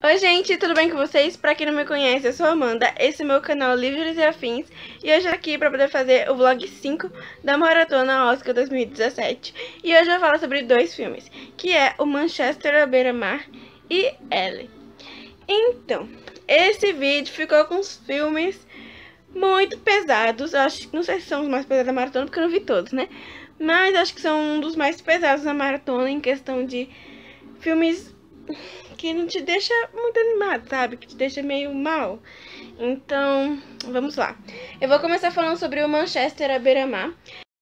Oi gente, tudo bem com vocês? Pra quem não me conhece, eu sou a Amanda, esse é o meu canal Livros e Afins e hoje eu tô aqui pra poder fazer o vlog 5 da Maratona Oscar 2017 e hoje eu vou falar sobre dois filmes, que é o Manchester à beira-mar e Elle. Então, esse vídeo ficou com os filmes muito pesados, eu acho que não sei se são os mais pesados da Maratona porque eu não vi todos, né? Mas acho que são um dos mais pesados da Maratona em questão de filmes que não te deixa muito animado, sabe? Que te deixa meio mal. Então, vamos lá. Eu vou começar falando sobre o Manchester à beira-mar.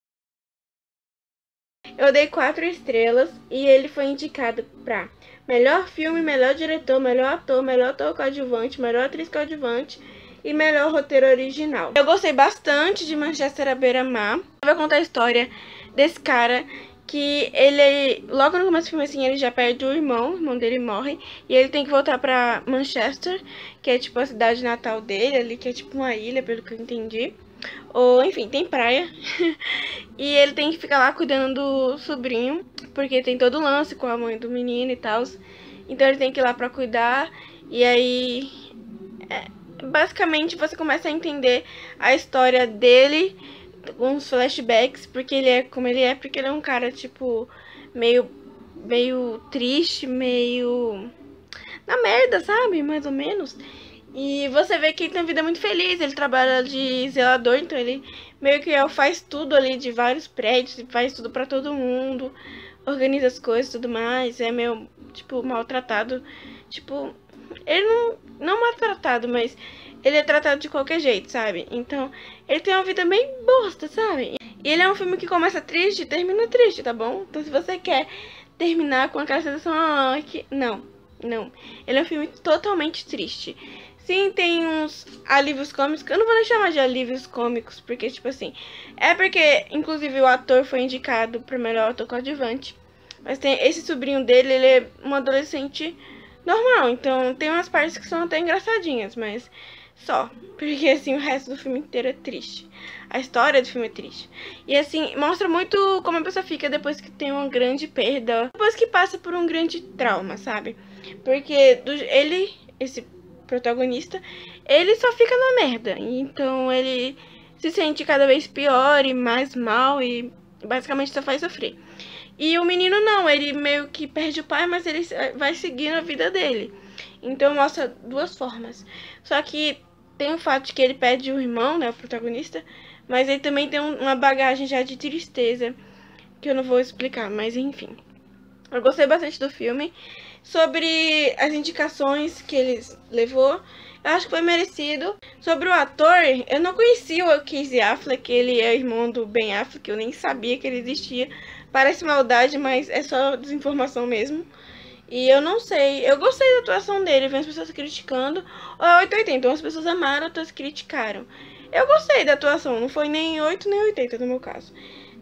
Eu dei 4 estrelas e ele foi indicado para melhor filme, melhor diretor, melhor ator coadjuvante, melhor atriz coadjuvante e melhor roteiro original. Eu gostei bastante de Manchester à beira-mar. Vai contar a história desse cara que ele, logo no começo do filme assim, ele já perde o irmão dele morre, e ele tem que voltar pra Manchester, que é tipo a cidade natal dele ali, que é tipo uma ilha, pelo que eu entendi. Ou, enfim, tem praia. E ele tem que ficar lá cuidando do sobrinho, porque tem todo o lance com a mãe do menino e tal. Então ele tem que ir lá pra cuidar, e aí basicamente você começa a entender a história dele, uns flashbacks, porque ele é como ele é, porque ele é um cara, tipo, meio triste, meio na merda, sabe? Mais ou menos. E você vê que ele tem uma vida muito feliz, ele trabalha de zelador, então ele meio que faz tudo ali de vários prédios, faz tudo pra todo mundo, organiza as coisas e tudo mais, é meio, tipo, maltratado, tipo, ele não maltratado, mas ele é tratado de qualquer jeito, sabe? Então, ele tem uma vida bem bosta, sabe? E ele é um filme que começa triste e termina triste, tá bom? Então, se você quer terminar com aquela sensação, que... Não. Ele é um filme totalmente triste. Sim, tem uns alívios cômicos. Eu não vou nem chamar de alívios cômicos, porque, tipo assim... É porque, inclusive, o ator foi indicado pro melhor ator coadjuvante. Mas tem esse sobrinho dele, ele é um adolescente normal. Então, tem umas partes que são até engraçadinhas, mas... Só, porque assim o resto do filme inteiro é triste. A história do filme é triste. E assim, mostra muito como a pessoa fica depois que tem uma grande perda, depois que passa por um grande trauma, sabe? Porque ele, esse protagonista, ele só fica na merda. Então ele se sente cada vez pior e mais mal e basicamente só faz sofrer. E o menino não, ele meio que perde o pai, mas ele vai seguindo a vida dele. Então mostra duas formas. Só que tem o fato de que ele perde o irmão, né, o protagonista, mas ele também tem uma bagagem já de tristeza, que eu não vou explicar, mas enfim. Eu gostei bastante do filme. Sobre as indicações que ele levou, eu acho que foi merecido. Sobre o ator, eu não conhecia o Casey Affleck, ele é irmão do Ben Affleck, eu nem sabia que ele existia. Parece maldade, mas é só desinformação mesmo. E eu não sei, eu gostei da atuação dele, vi as pessoas criticando. Ou é 880, umas pessoas amaram, outras criticaram. Eu gostei da atuação, não foi nem 8 nem 80 no meu caso.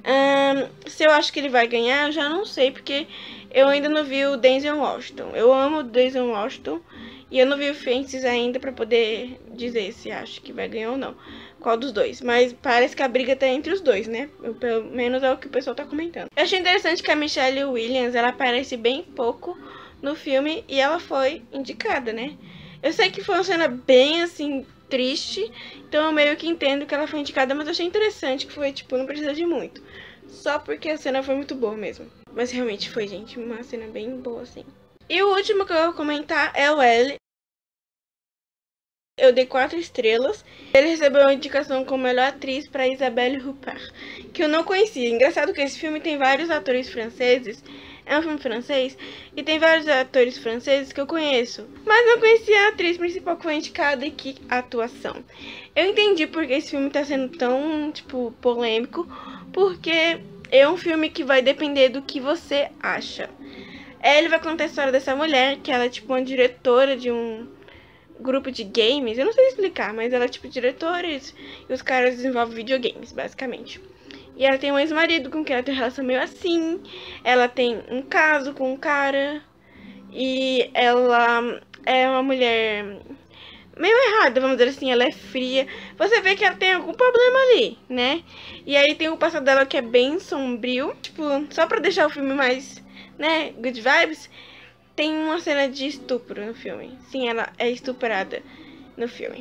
Se eu acho que ele vai ganhar, eu já não sei, porque eu ainda não vi o Denzel Washington. Eu amo o Denzel Washington e eu não vi o Fences ainda pra poder dizer se acho que vai ganhar ou não. Qual dos dois? Mas parece que a briga tá entre os dois, né? Pelo menos é o que o pessoal tá comentando. Eu achei interessante que a Michelle Williams, ela aparece bem pouco no filme e ela foi indicada, né? Eu sei que foi uma cena bem, assim, triste, então eu meio que entendo que ela foi indicada, mas eu achei interessante que foi, tipo, não precisa de muito. Só porque a cena foi muito boa mesmo. Mas realmente foi, gente, uma cena bem boa, assim. E o último que eu vou comentar é o Elle. Eu dei 4 estrelas. Ele recebeu uma indicação como melhor atriz para Isabelle Huppert, que eu não conhecia. Engraçado que esse filme tem vários atores franceses. É um filme francês e tem vários atores franceses que eu conheço, mas não conhecia a atriz principal que foi indicada e que atuação. Eu entendi porque esse filme tá sendo tão, tipo, polêmico, porque é um filme que vai depender do que você acha. Ele vai contar a história dessa mulher, que ela é tipo uma diretora de um grupo de games, eu não sei explicar, mas ela é tipo diretora e os caras desenvolvem videogames, basicamente. E ela tem um ex-marido com quem ela tem uma relação meio assim. Ela tem um caso com um cara. E ela é uma mulher meio errada, vamos dizer assim. Ela é fria. Você vê que ela tem algum problema ali, né? E aí tem o passado dela que é bem sombrio. Tipo, só pra deixar o filme mais, né, good vibes. tem uma cena de estupro no filme. Sim, ela é estuprada no filme.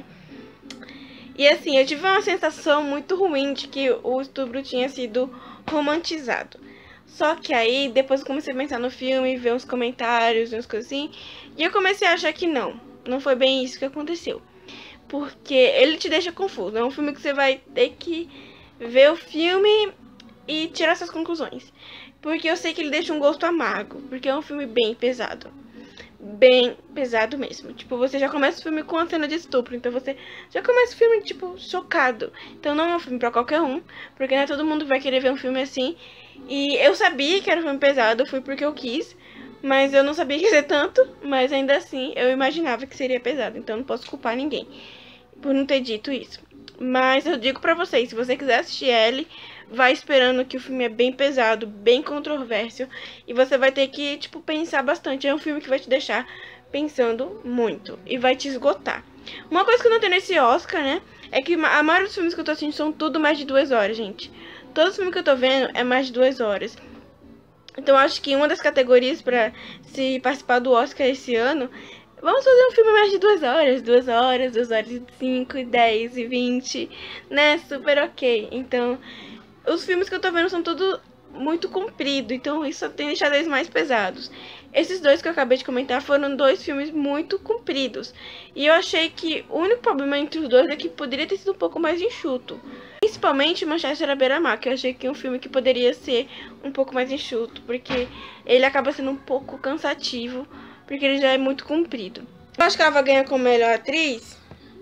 E assim, eu tive uma sensação muito ruim de que o estupro tinha sido romantizado. Só que aí, depois eu comecei a pensar no filme, ver uns comentários, umas coisas assim, e eu comecei a achar que não foi bem isso que aconteceu. Porque ele te deixa confuso. É um filme que você vai ter que ver o filme e tirar suas conclusões. Porque eu sei que ele deixa um gosto amargo, porque é um filme bem pesado. Bem pesado mesmo. Tipo, você já começa o filme com a cena de estupro, então você já começa o filme, tipo, chocado. Então não é um filme pra qualquer um, porque não é todo mundo vai querer ver um filme assim. E eu sabia que era um filme pesado, eu fui porque eu quis, mas eu não sabia que ia ser tanto, mas ainda assim eu imaginava que seria pesado, então não posso culpar ninguém por não ter dito isso. Mas eu digo pra vocês, se você quiser assistir ele, vai esperando que o filme é bem pesado, bem controverso, e você vai ter que, tipo, pensar bastante. É um filme que vai te deixar pensando muito e vai te esgotar. Uma coisa que eu não tenho nesse Oscar, né, é que a maioria dos filmes que eu tô assistindo são tudo mais de 2 horas, gente. Todos os filmes que eu tô vendo é mais de 2 horas. Então acho que uma das categorias pra se participar do Oscar esse ano, vamos fazer um filme mais de 2 horas. 2 horas, 2 horas e 5, 10 e 20, né? Super ok. Então, os filmes que eu tô vendo são tudo muito comprido, então isso tem deixado eles mais pesados. Esses dois que eu acabei de comentar foram 2 filmes muito compridos. E eu achei que o único problema entre os dois é que poderia ter sido um pouco mais enxuto. Principalmente Manchester à beira-mar, que eu achei que é um filme que poderia ser um pouco mais enxuto, porque ele acaba sendo um pouco cansativo, porque ele já é muito comprido. Eu acho que ela vai ganhar como melhor atriz?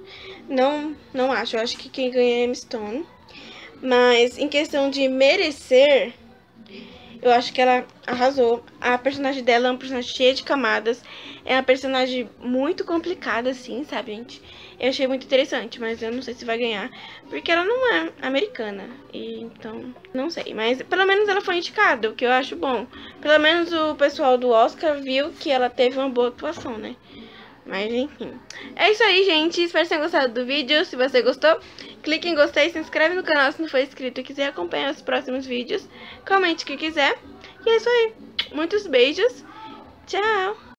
Não acho. Eu acho que quem ganha é Emma Stone. Mas em questão de merecer, eu acho que ela arrasou. A personagem dela é uma personagem cheia de camadas. É uma personagem muito complicada, assim, sabe, gente? Eu achei muito interessante, mas eu não sei se vai ganhar, porque ela não é americana. E então, não sei. Mas pelo menos ela foi indicada, o que eu acho bom. Pelo menos o pessoal do Oscar viu que ela teve uma boa atuação, né? Mas enfim. É isso aí, gente. Espero que tenham gostado do vídeo. Se você gostou, clique em gostei, se inscreve no canal se não for inscrito e quiser acompanhar os próximos vídeos. Comente o que quiser. E é isso aí. Muitos beijos. Tchau.